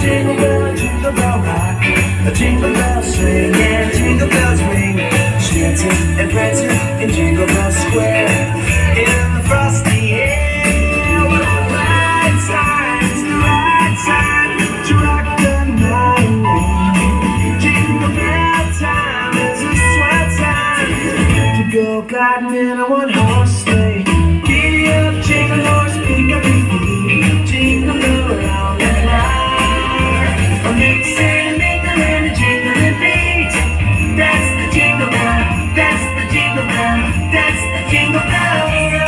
jingle bell rock, a jingle bell swing and jingle bells ring. Dancing and prancing in Jingle Bell Square in the frosty air. What a right time, it's the right time to rock the night away. Jingle bell time is a swell time to go gliding in a one-horse sleigh. Giddy up, jingle horse, pick up your feet, jingle bell around the clock. A mixing, mingling, a jingling beat. That's the jingle bell, that's the jingle bell, that's the jingle bell.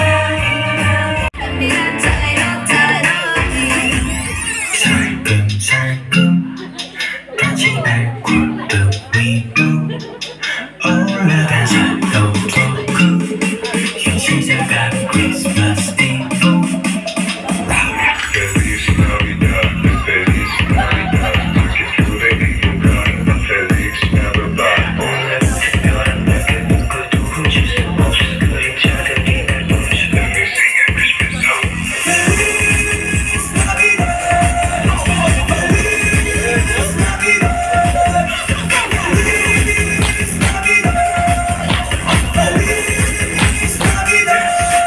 살금살금 다시 밟고 또 위로 올라가서 로보크 현실적인 크리스마스 이브. Feliz Navidad, Feliz Navidad, porque pude equivocar, Feliz Navidad. 오늘 특별한 날에 누구도 훔칠 수 없어 그림자가 이날 보내줘. Let me sing a Christmas song. Feliz Navidad, Feliz Navidad, Feliz Navidad, Feliz Navidad.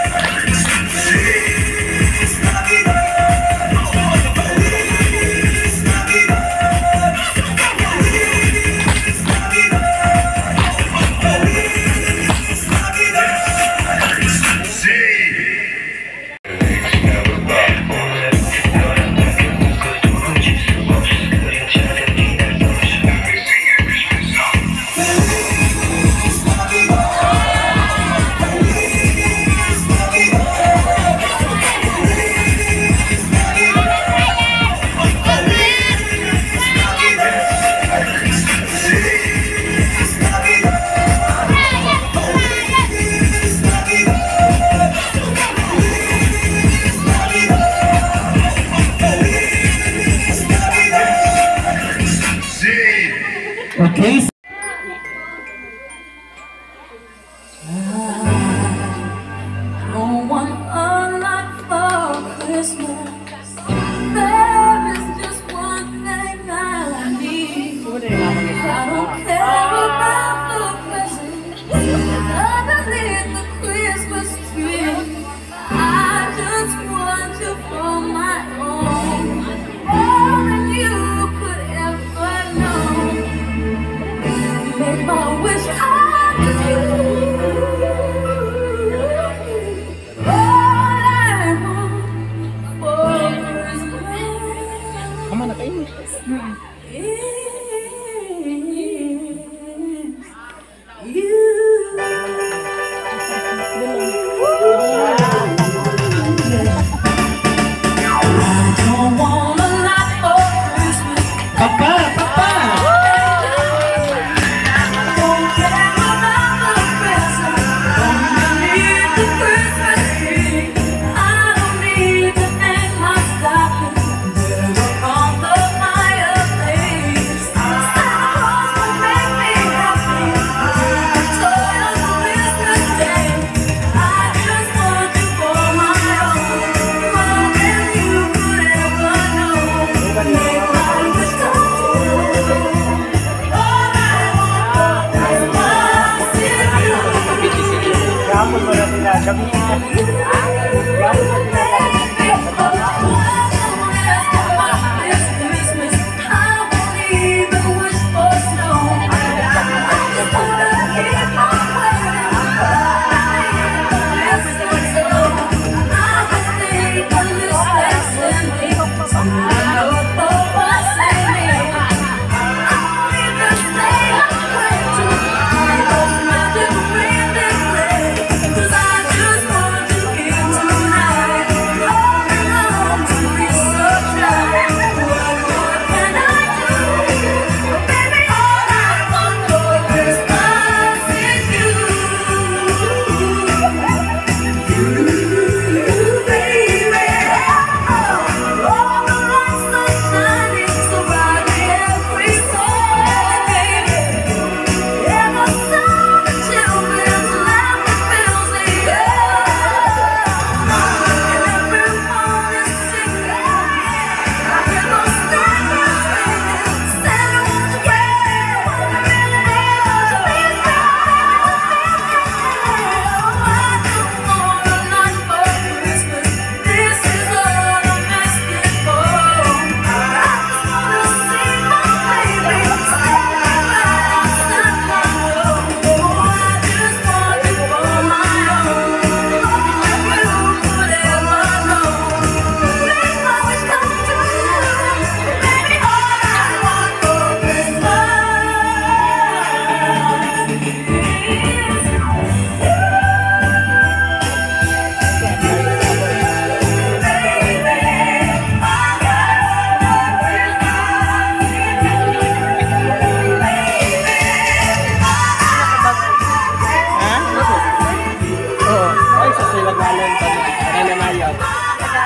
Okay. I don't want a lot for Christmas. There is just one thing I need. I don't care about the presents underneath the Christmas tree. I just want you for my own, more than you could ever know. Make my wish come true. All I want for Christmas. Tama na kayo. Cause I just want you here tonight.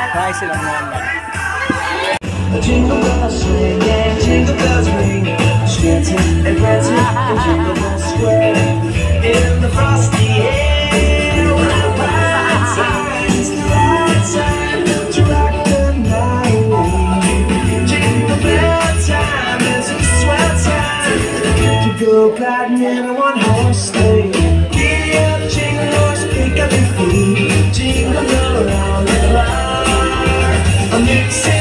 Nice lang naman. Jingle bells swing and jingle bells ring, dancing and prancing in Jingle Bell Square. In the frosty air, right time is the right time to rock the night. Jingle bell time is a swell time to go gliding in a one-horse sleigh. Giddy up, jingle horse, pick up your feet, jingle bell around the clock. I'm mixing.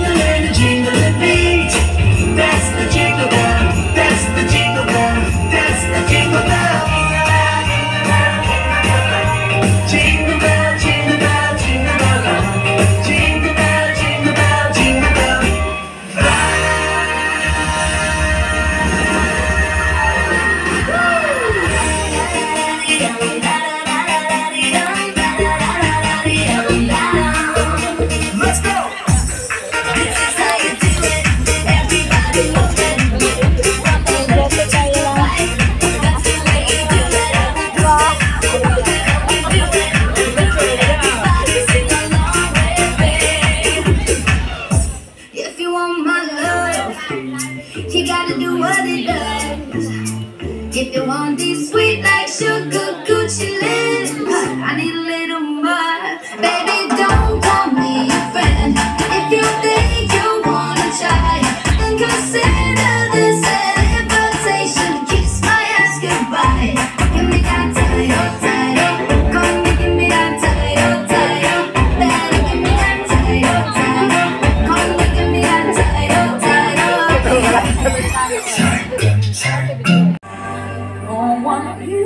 That's the jingle bell, that's the jingle bell, that's the jingle bell. Jingle bell, jingle bell, jingle bell, jingle bell, jingle bell, jingle bell. Let's go. You gotta do what it does. If you want these sweet like sugar Gucci lips, I need a little more. Baby, don't call me a friend. If you think you wanna try, then consider this an invitation to kiss my ass goodbye. Give me that title, title. Come and give me that title, title. Better give me that title, title. Come and give me that title, title. Don't want you.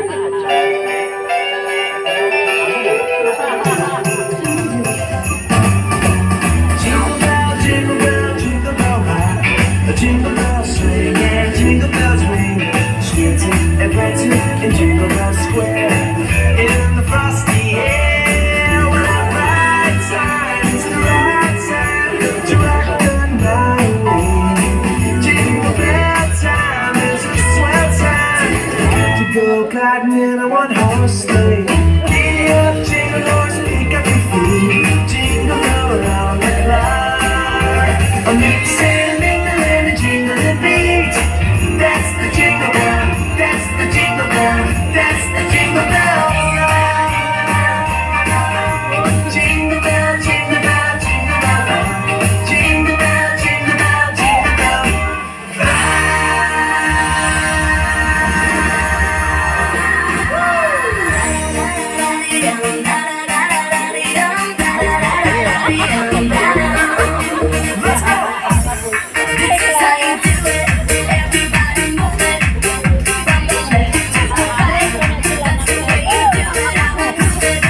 Jingle bell, jingle bell, jingle bell rock. The jingle bells swing and jingle bells ring, dancing and prancing in Jingle Bell Square. In the frosty air, when the right time is the right time to rock the night. Jingle bell time is a swell time to go gliding in a one-horse sleigh. Giddy up, jingle horse, pick up your feet, jingle bell around the clock. I'm mixing, mingling, and jingling beat. That's the jingle bell, that's the jingle bell, that's the jingle bell. Jingle bell, jingle bell, jingle bell, jingle bell, jingle bell, jingle bell. Let's go. This is how you do it. Everybody move it. From the left to the right. That's the way you do it. I will prove it.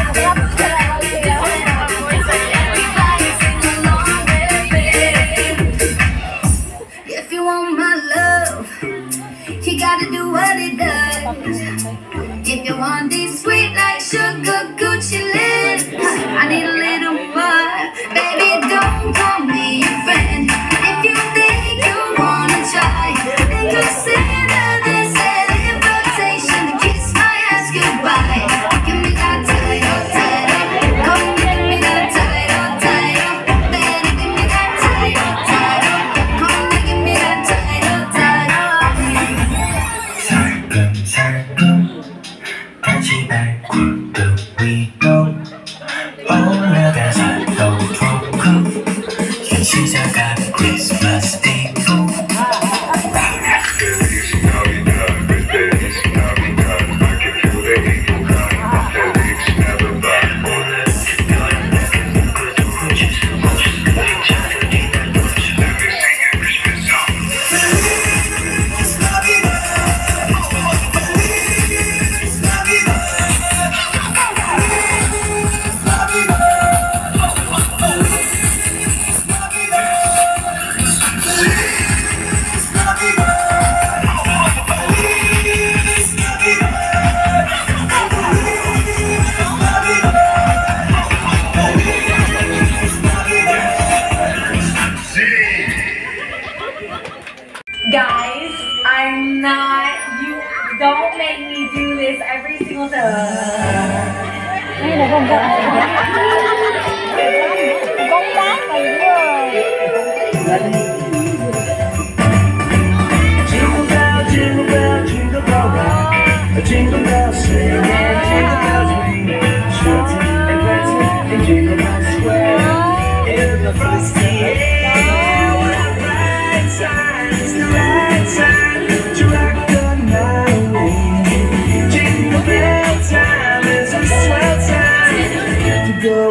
Everybody sing along with me. If you want my love, you gotta do what it does. If you want these sweet like sugar Gucci lips, I need a little more. Baby, don't call me a friend. If you think you wanna try, then consider this an invitation to kiss my ass goodbye. Give me that title, title. Come give me that title, title. Better give me that title, title. Come give me that title, title. 살금살금 같이 밟고 또 위로 올라가서 또 좋고 시작하는 크리스마스 이브. Feliz Navidad, feliz Navidad, I can feel the evil coming. Feliz Navidad, 오늘 그래도 just 잘해주는 거지. Let me sing a Christmas song. Feliz Navidad, Feliz Navidad, Feliz Navidad, Feliz Navidad.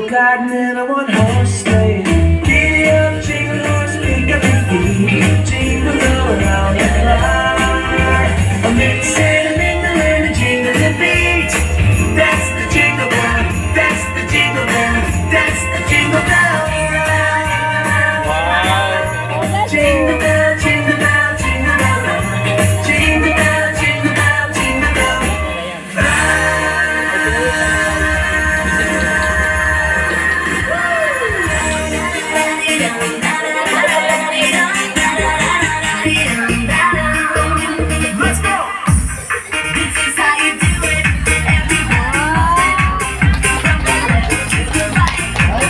riding in a one-horse sleigh. Giddy up, jingle horse, pick up your feet. Jingle go around the clock. A mix and a mingle and a jingle the beat. That's the jingle bell, that's the jingle bell, that's the jingle bell. Jingle bell, jingle bell, jingle bell rock. Jingle bell, jingle bell, jingle bell Let's go! This is how you do it. Everybody from the left to the right.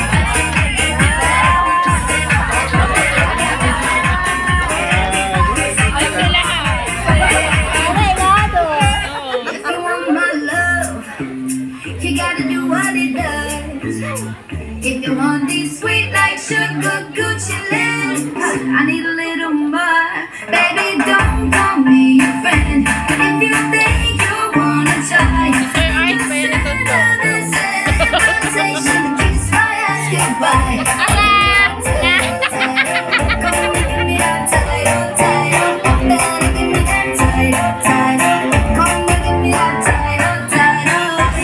If you want my love, you gotta do what it does. If you want these sweet like sugar Gucci lips, I need a little more. Baby, don't call me your friend. If you think you wanna try, consider this invitation to kiss my ass goodbye. Come give me that tight, oh tight, oh. Better give me that tight, oh tight, oh. Come give me that tight, oh tight, oh.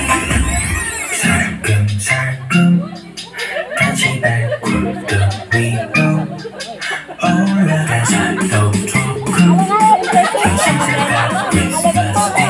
살금살금 같이 밟고도 위로 올라가서 또 좋고 당신들과 Christmas Day.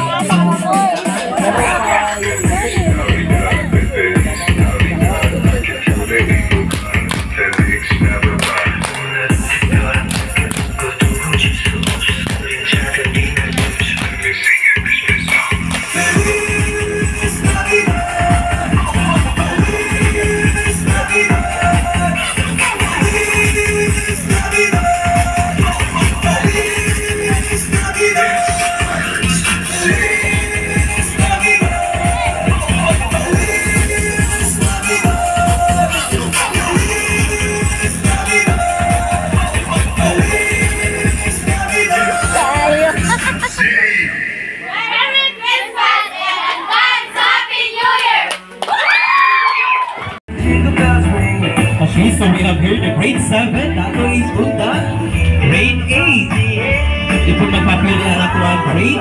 Okay, so we have here the grade 7, nato is punta. Grade 8. Ipon magpapili na nato ang grade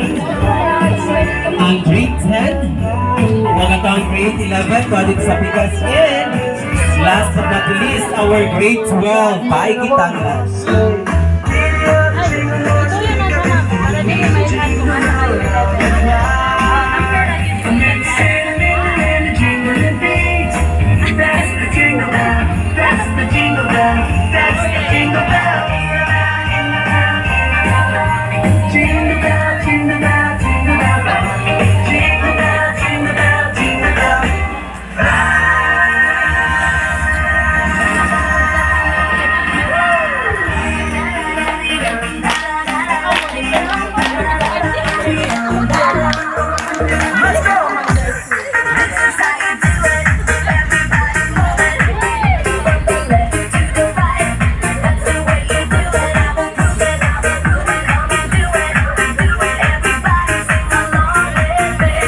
9. Ang grade 10. Mga taong grade 11, balik sa pikas in. Last but not least, our grade 12. Bye kitang last. That's the jingle bell, that's the jingle bell. Jingle bell, jingle bell, jingle bell rock. Jingle bell, jingle bell, jingle bell Let's go! This is how you do it. Everybody move it. From the left to the right. That's the way you do it. I will prove it, I will prove it. How you do it, we do it. Everybody sing along with me.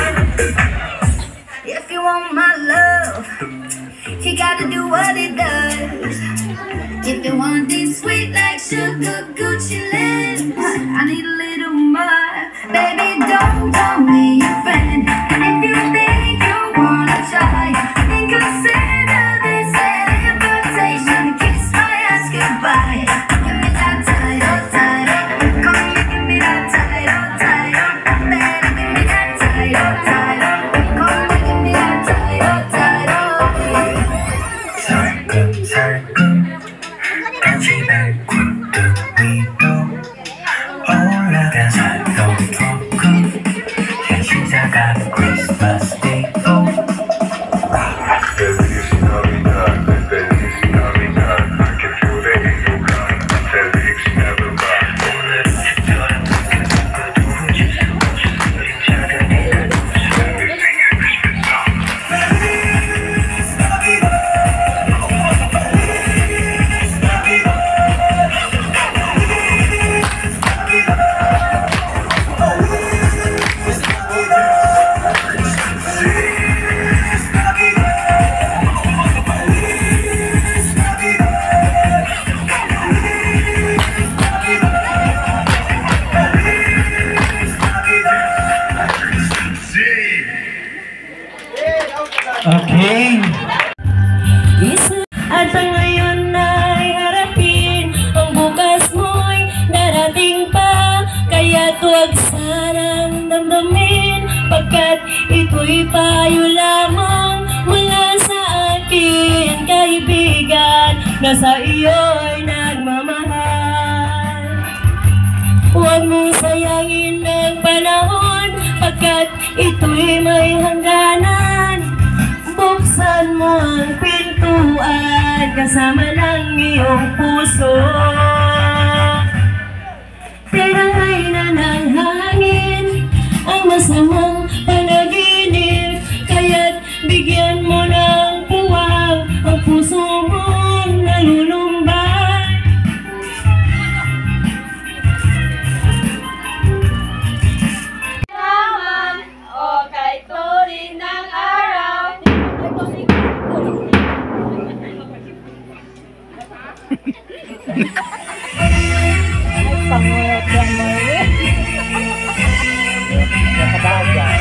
If you want my love, you gotta do what it does. If you want these sweet like sugar Gucci lips, I need a little more. Baby, don't call me your friend. And if you think you wanna try, then consider this invitation to kiss my ass goodbye. Give me that tight, oh tight, oh. Come give me that tight, oh tight, oh. Better give me that tight, oh tight, oh. Come give me that tight, oh tight, oh. 살금살금 같이 밟고도 위로 올라가서 또 좋고 당신들과 Ito'y payo lamang mula sa akin, kaibigan, na sa iyo'y nagmamahal. Huwag mong sayangin ng panahon, pagkat ito'y may hangganan. Buksan mo ang pintuan, kasama ng iyong puso. Tirahay na ng hangin ang masamang panaginip, kaya't bigyan mo ng puwang ang puso mong nalulumbay. Naman o kay tuloy ng araw. Pangulat yan mo eh. Nakabagay.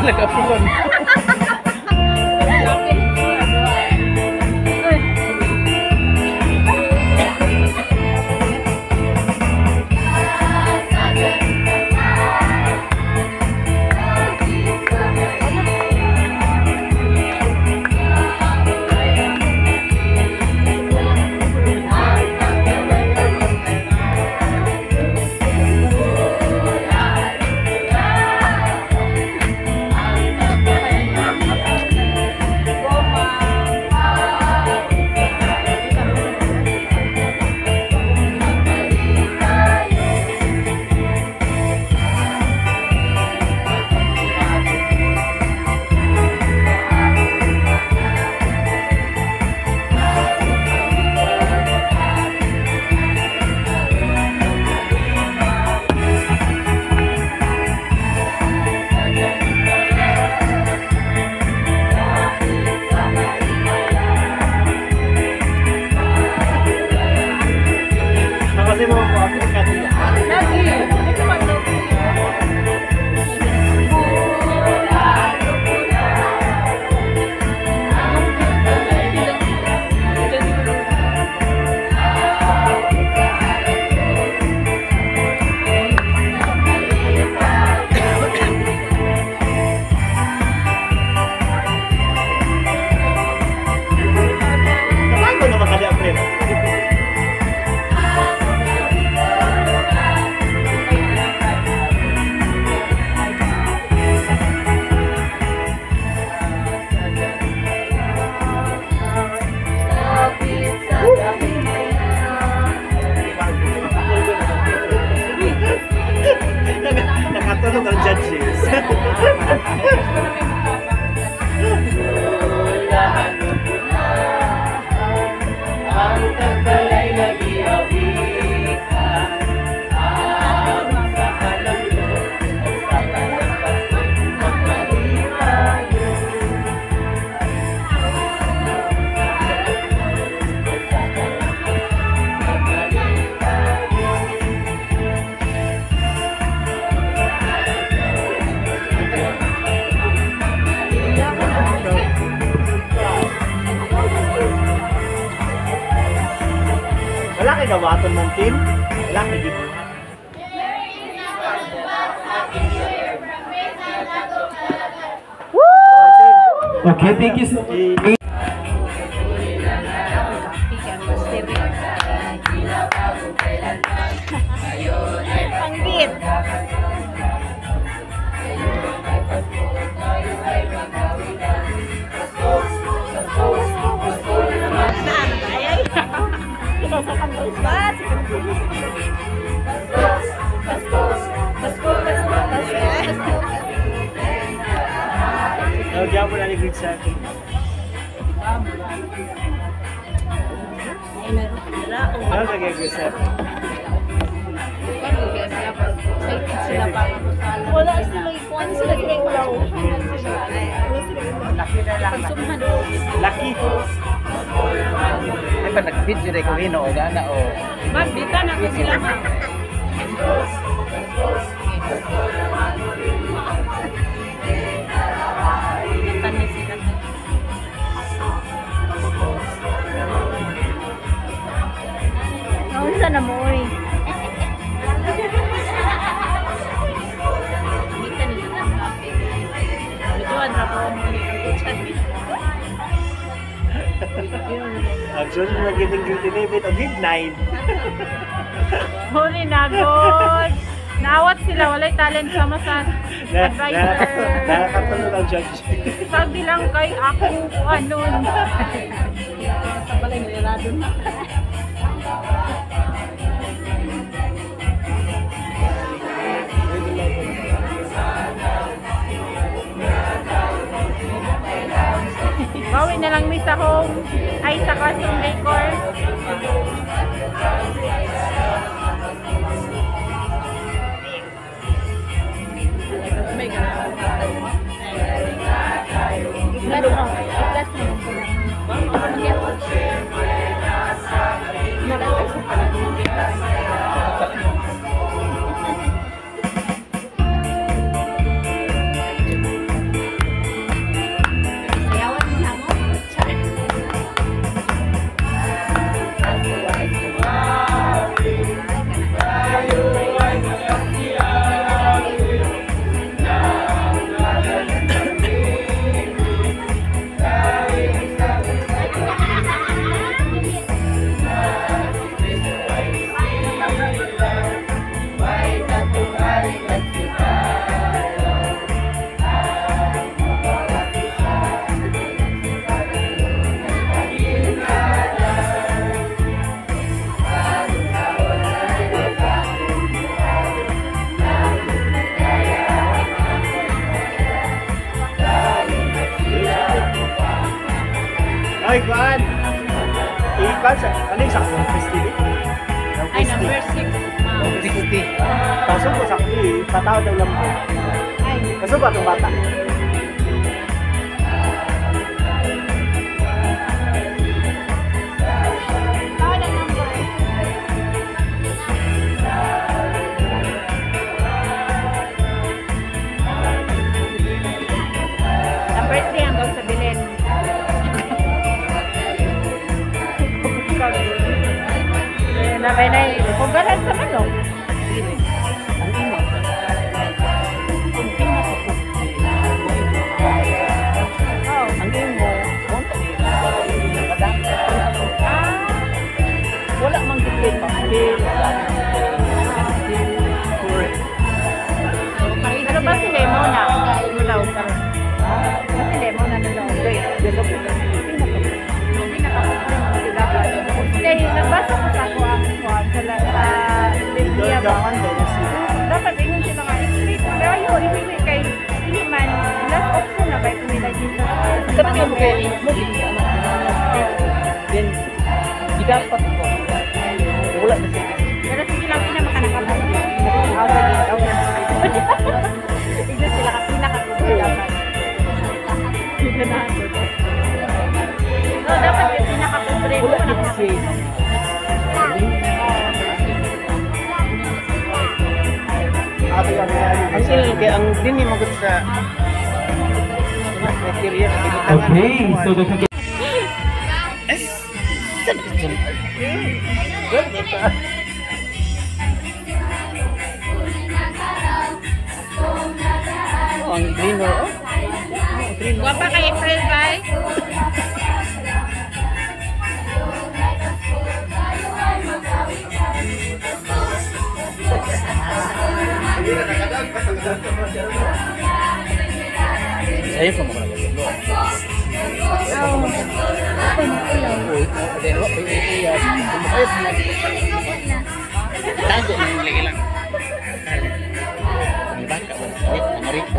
Nagapilon. Nakatulog ang judges. Ang tagbalay na giawikan, ang sa halalo, sa kalapatid, magmalipayo. Wala kay gawaton ng team? Wala kay dito. Okay, thank you so much. Panggit. Lagyan mo na ni grade 7. Ano lagyan grade 7? Wala sila ikuan sila ulaw. Laki na lang. Laki. Ay pa nag-video rin ko rin o gana o. Magbita na ko sila. Naunsa na mo oy. Actually, nag-getting grade 11 o grade 9. Huli na god. Naawat sila, walay talent sama sa advisor. Nakakatulog ang judge. Sabi lang kay ako anon. Sa balay nilado na. Bawi na lang miss akong ay sa classroom decor. Ay, kuan. Ikan sa ano sa festival? Ay, number 6. 60. Kaso ko sa patao daw lang ko. Ay, Kaso ba itong bata? tao na number. Number 3 hanggang sa Belen. Nabay na kung galan sa manok. Oh. Wala mang gipit pa. Ano ba si Lemon na? Ano daw? Ba si Lemon na daw? Kaya nagbasa ko sa ako ang kuwan sa Biblia ba? Dapat ingon sila nga straight. Pero yun, hindi kay hindi man last option na ba ito nila dito. Sabi niyo mo kayo, then, di dapat ko. Wala na siya. Pero sige lang pinamakanakapan. Ito sila ka pinakakubo dapat. Dito na. No, dapat yung pinakakubre mo. Wala na siya. Ang sila kaya ang dini mo sa criteria sa binutangan. Okay, so the Oh, ang green oh. Guwapa kay April, bye. Saya pa mo talaga. Tago na yung lang. May baka ba? Mga rito.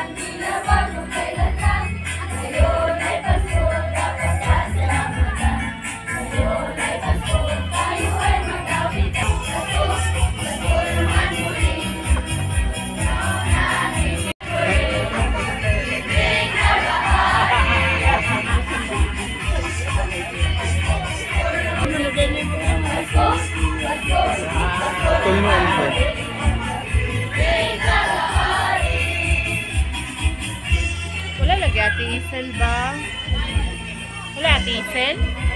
Wala lagi Ate Isel ba? Wala Ate Isel?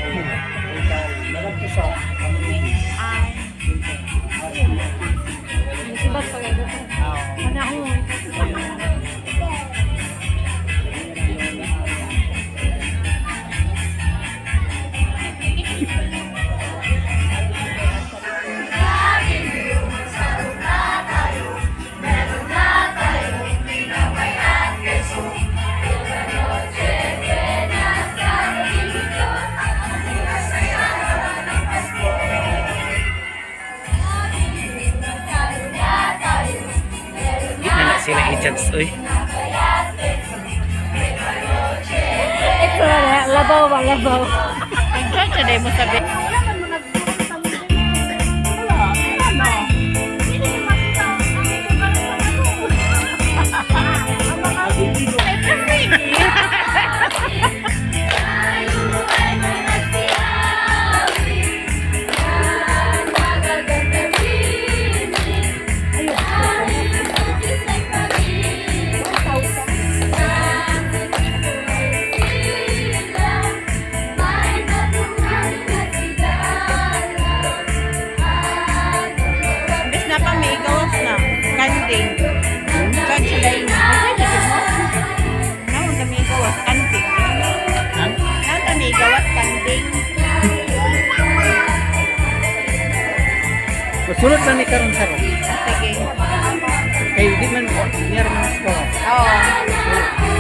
Ay. Sibat pa kayo. Ano ako? Sila i-judge, uy. Ito na, labaw ba, labaw. Nag-judge na mo sabi. Sulod na ni karon saro. Sige. Kay di man niya man ko. Oo.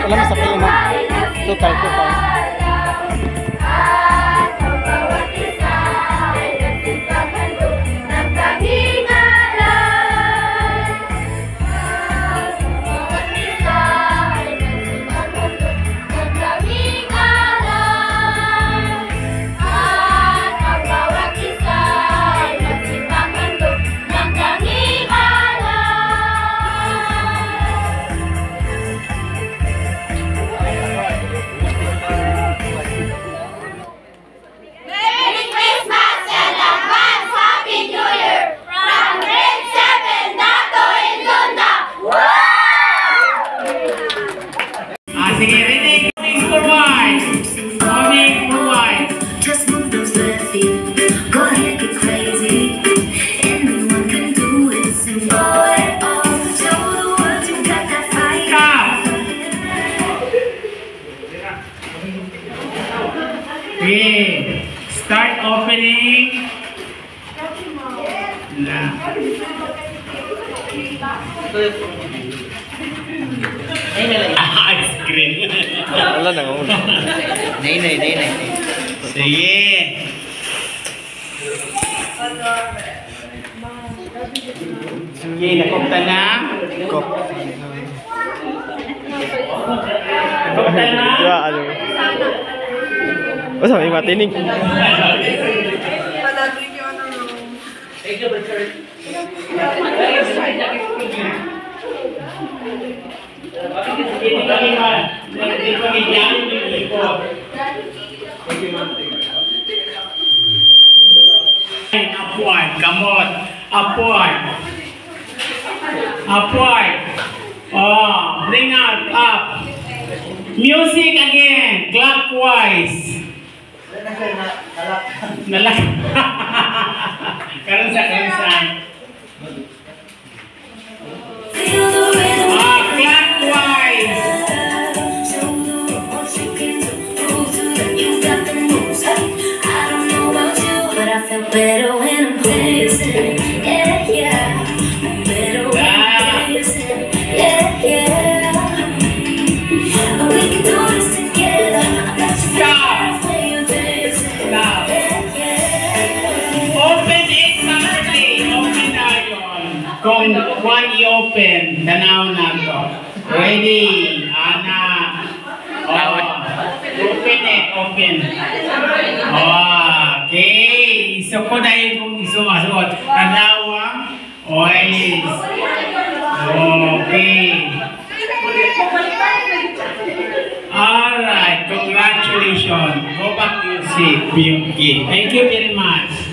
Alam mo sa pili mo? Total. Sige, ready? Moving forward. Just move those left feet. Go ahead, get crazy. Anyone can do it. Sing boy, oh, show the world you got that fire. Stop. Okay. Start opening. Ice cream. Wala na nga. Nay. Sige. Sige, nakopta na. Nakopta na. Diba, ano? Basta may matinig. Upward, come on. Upward. Oh, bring out up. Music again, clockwise. Nalak. Karon sa. Feel the rhythm. Clockwise. Show the world what you can do. Prove to them you got the moves. I don't know about you, but I feel better when I'm dancing. Yeah. I'm better when I'm dancing. Yeah. We can do this together. I bet you Stop. when you're dancing. Now. Yeah. Open it Saturday. Open na yun. Kung one i-open, tanaw na to. Ready? Ana. Oh. Open it. Okay. So ko na yun kung isumasot. Tanawa. Oy. Okay. Alright. Congratulations. Go back to your seat, Piyuki. Thank you very much.